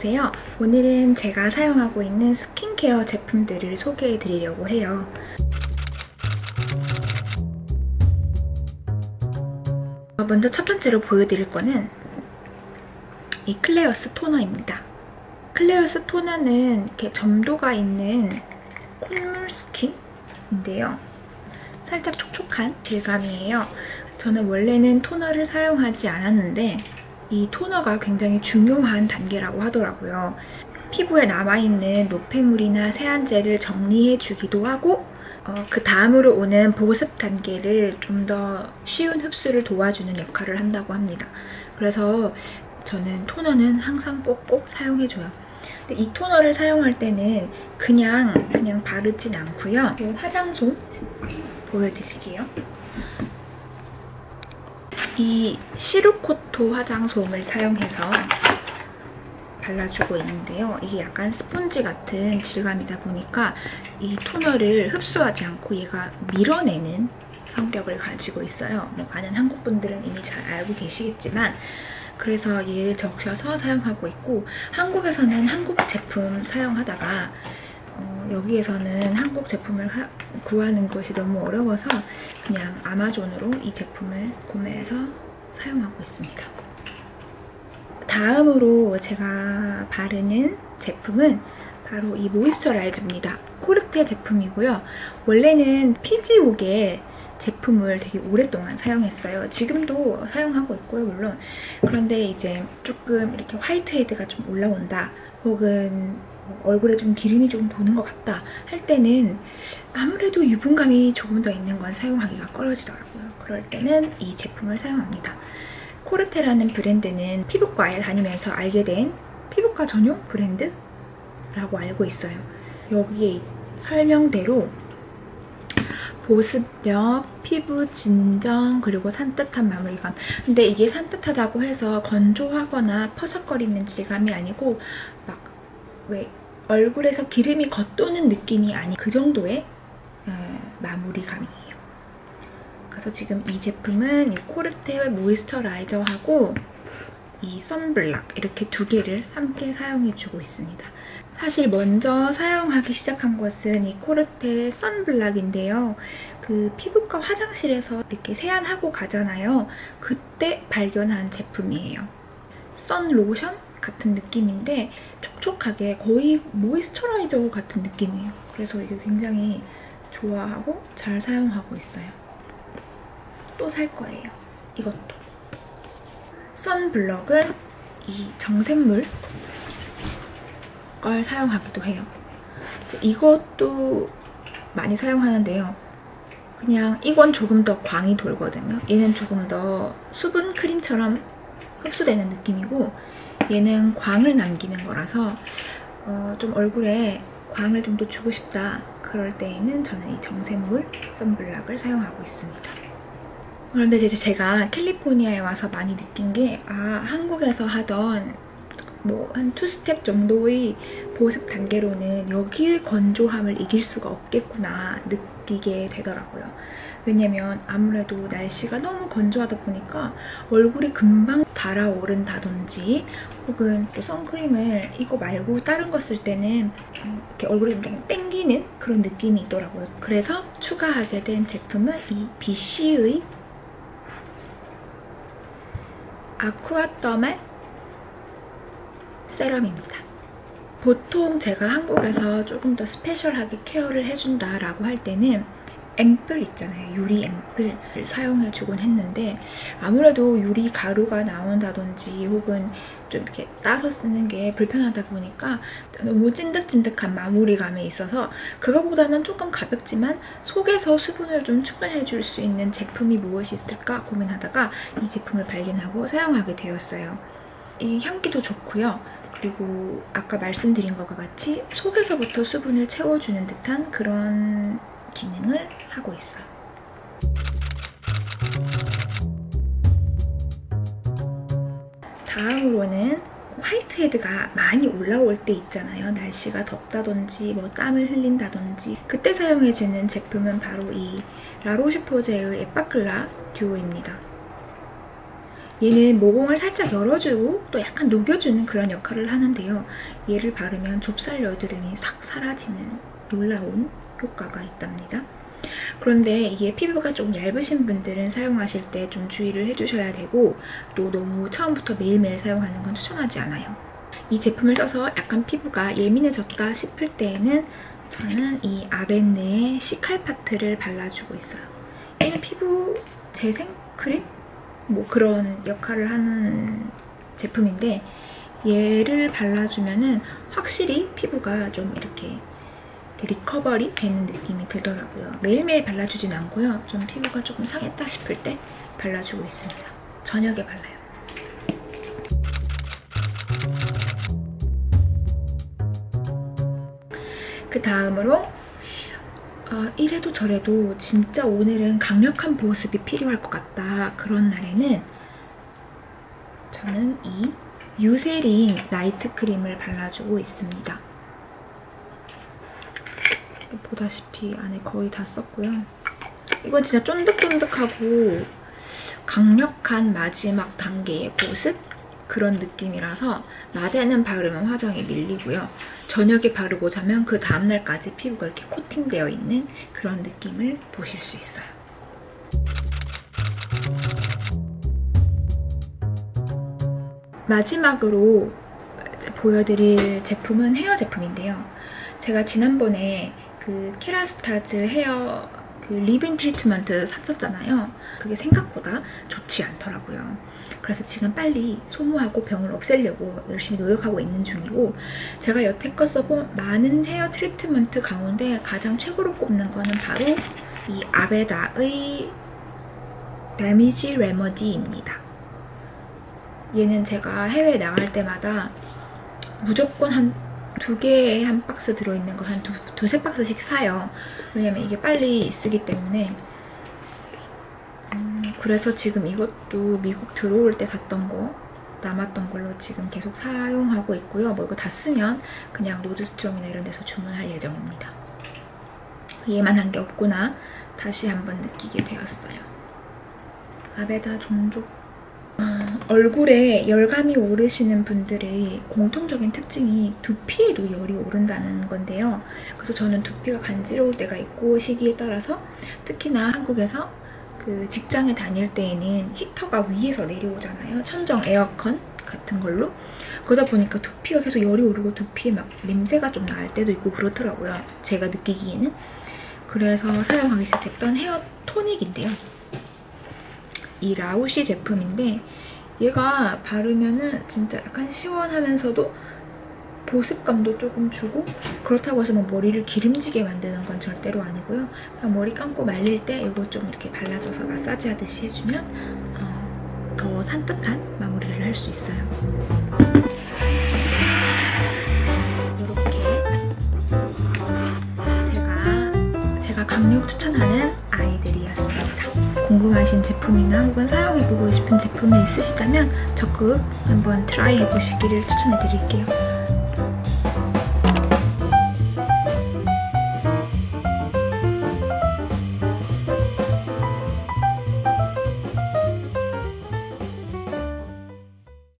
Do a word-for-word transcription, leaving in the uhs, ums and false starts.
안녕하세요. 오늘은 제가 사용하고 있는 스킨케어 제품들을 소개해 드리려고 해요. 먼저 첫 번째로 보여드릴 거는 이 클레어스 토너입니다. 클레어스 토너는 이렇게 점도가 있는 콧물 스킨인데요. 살짝 촉촉한 질감이에요. 저는 원래는 토너를 사용하지 않았는데 이 토너가 굉장히 중요한 단계라고 하더라고요. 피부에 남아있는 노폐물이나 세안제를 정리해주기도 하고 어, 그 다음으로 오는 보습 단계를 좀 더 쉬운 흡수를 도와주는 역할을 한다고 합니다. 그래서 저는 토너는 항상 꼭꼭 사용해줘요. 근데 이 토너를 사용할 때는 그냥 그냥 바르진 않고요. 이 화장솜 보여드릴게요. 이 시루코토 화장솜을 사용해서 발라주고 있는데요. 이게 약간 스펀지 같은 질감이다 보니까 이 토너를 흡수하지 않고 얘가 밀어내는 성격을 가지고 있어요. 뭐 많은 한국 분들은 이미 잘 알고 계시겠지만 그래서 얘를 적셔서 사용하고 있고, 한국에서는 한국 제품 사용하다가 어, 여기에서는 한국 제품을 하, 구하는 것이 너무 어려워서 그냥 아마존으로 이 제품을 구매해서 사용하고 있습니다. 다음으로 제가 바르는 제품은 바로 이 모이스처라이저입니다. 코르테 제품이고요. 원래는 피지오겔 제품을 되게 오랫동안 사용했어요. 지금도 사용하고 있고요, 물론. 그런데 이제 조금 이렇게 화이트헤드가 좀 올라온다, 혹은 얼굴에 좀 기름이 조금 도는 것 같다 할 때는 아무래도 유분감이 조금 더 있는 건 사용하기가 꺼려지더라고요. 그럴 때는 이 제품을 사용합니다. 코르테라는 브랜드는 피부과에 다니면서 알게 된 피부과 전용 브랜드라고 알고 있어요. 여기에 설명대로 보습력, 피부 진정, 그리고 산뜻한 마무리감. 근데 이게 산뜻하다고 해서 건조하거나 퍼석거리는 질감이 아니고 막 왜 얼굴에서 기름이 겉도는 느낌이 아닌 그 정도의 어, 마무리감이에요. 그래서 지금 이 제품은 이 코르테 모이스처라이저하고 이 선블락 이렇게 두 개를 함께 사용해주고 있습니다. 사실 먼저 사용하기 시작한 것은 이 코르테 선블락인데요. 그 피부과 화장실에서 이렇게 세안하고 가잖아요. 그때 발견한 제품이에요. 선로션 같은 느낌인데 촉촉하게 거의 모이스처라이저 같은 느낌이에요. 그래서 이게 굉장히 좋아하고 잘 사용하고 있어요. 또 살 거예요. 이것도. 선블럭은 이 정샘물 걸 사용하기도 해요. 이것도 많이 사용하는데요. 그냥 이건 조금 더 광이 돌거든요. 얘는 조금 더 수분 크림처럼 흡수되는 느낌이고 얘는 광을 남기는 거라서 어, 좀 얼굴에 광을 좀 더 주고 싶다 그럴 때에는 저는 이 정샘물 선블락을 사용하고 있습니다. 그런데 이제 제가 캘리포니아에 와서 많이 느낀 게 아, 한국에서 하던 뭐 한 투 스텝 정도의 보습 단계로는 여기의 건조함을 이길 수가 없겠구나 느끼게 되더라고요. 왜냐면 아무래도 날씨가 너무 건조하다 보니까 얼굴이 금방 달아오른다든지 혹은 또 선크림을 이거 말고 다른 거 쓸 때는 이렇게 얼굴이 좀 땡기는 그런 느낌이 있더라고요. 그래서 추가하게 된 제품은 이 비씨의 아쿠아더말 세럼입니다. 보통 제가 한국에서 조금 더 스페셜하게 케어를 해준다라고 할 때는 앰플 있잖아요. 유리 앰플을 사용해주곤 했는데 아무래도 유리 가루가 나온다든지 혹은 좀 이렇게 따서 쓰는 게 불편하다 보니까 너무 찐득찐득한 마무리감에 있어서 그거보다는 조금 가볍지만 속에서 수분을 좀 충전해줄 수 있는 제품이 무엇이 있을까 고민하다가 이 제품을 발견하고 사용하게 되었어요. 이 향기도 좋고요. 그리고 아까 말씀드린 것과 같이 속에서부터 수분을 채워주는 듯한 그런 기능을 하고 있어요. 다음으로는 화이트헤드가 많이 올라올 때 있잖아요. 날씨가 덥다든지 뭐 땀을 흘린다든지 그때 사용해주는 제품은 바로 이 라로슈포제의 에빠클라 듀오입니다. 얘는 모공을 살짝 열어주고 또 약간 녹여주는 그런 역할을 하는데요. 얘를 바르면 좁쌀 여드름이 싹 사라지는 놀라운 효과가 있답니다. 그런데 이게 피부가 조금 얇으신 분들은 사용하실 때 좀 주의를 해주셔야 되고, 또 너무 처음부터 매일매일 사용하는 건 추천하지 않아요. 이 제품을 써서 약간 피부가 예민해졌다 싶을 때에는 저는 이 아벤네의 시칼파트를 발라주고 있어요. 얘는 피부 재생 크림? 뭐 그런 역할을 하는 제품인데, 얘를 발라주면은 확실히 피부가 좀 이렇게 리커버리 되는 느낌이 들더라고요. 매일매일 발라주진 않고요. 좀 피부가 조금 상했다 싶을 때 발라주고 있습니다. 저녁에 발라요. 그 다음으로 어, 이래도 저래도 진짜 오늘은 강력한 보습이 필요할 것 같다, 그런 날에는 저는 이 유세린 나이트 크림을 발라주고 있습니다. 보다시피 안에 거의 다 썼고요. 이건 진짜 쫀득쫀득하고 강력한 마지막 단계의 보습? 그런 느낌이라서 낮에는 바르면 화장이 밀리고요. 저녁에 바르고 자면 그 다음날까지 피부가 이렇게 코팅되어 있는 그런 느낌을 보실 수 있어요. 마지막으로 보여드릴 제품은 헤어 제품인데요. 제가 지난번에 그 케라스타즈 헤어 그 리빙 트리트먼트 샀었잖아요. 그게 생각보다 좋지 않더라고요. 그래서 지금 빨리 소모하고 병을 없애려고 열심히 노력하고 있는 중이고, 제가 여태껏 써본 많은 헤어 트리트먼트 가운데 가장 최고로 꼽는 거는 바로 이 아베다의 다미지 레머디입니다. 얘는 제가 해외에 나갈 때마다 무조건 한 두 개에 한 박스 들어있는 거 한 두, 두세 박스씩 사요. 왜냐면 이게 빨리 쓰기 때문에. 음, 그래서 지금 이것도 미국 들어올 때 샀던 거 남았던 걸로 지금 계속 사용하고 있고요. 뭐 이거 다 쓰면 그냥 노드스트롬이나 이런 데서 주문할 예정입니다. 얘만 한 게 없구나 다시 한번 느끼게 되었어요. 아베다 종족. 어, 얼굴에 열감이 오르시는 분들의 공통적인 특징이 두피에도 열이 오른다는 건데요. 그래서 저는 두피가 간지러울 때가 있고, 시기에 따라서 특히나 한국에서 그 직장에 다닐 때에는 히터가 위에서 내려오잖아요. 천정 에어컨 같은 걸로. 그러다 보니까 두피가 계속 열이 오르고 두피에 막 냄새가 좀 날 때도 있고 그렇더라고요. 제가 느끼기에는. 그래서 사용하기 시작했던 헤어 토닉인데요. 이 라우시 제품인데, 얘가 바르면은 진짜 약간 시원하면서도 보습감도 조금 주고, 그렇다고 해서 뭐 머리를 기름지게 만드는 건 절대로 아니고요. 그냥 머리 감고 말릴 때 이거 좀 이렇게 발라줘서 마사지 하듯이 해주면 어, 더 산뜻한 마무리를 할 수 있어요. 이렇게 제가 제가 강력 추천하는 아이들이었습니다. 궁금하신 제품이나 혹은 사용해보고 싶은 제품이 있으시다면 적극 한번 트라이 해보시기를 추천해드릴게요.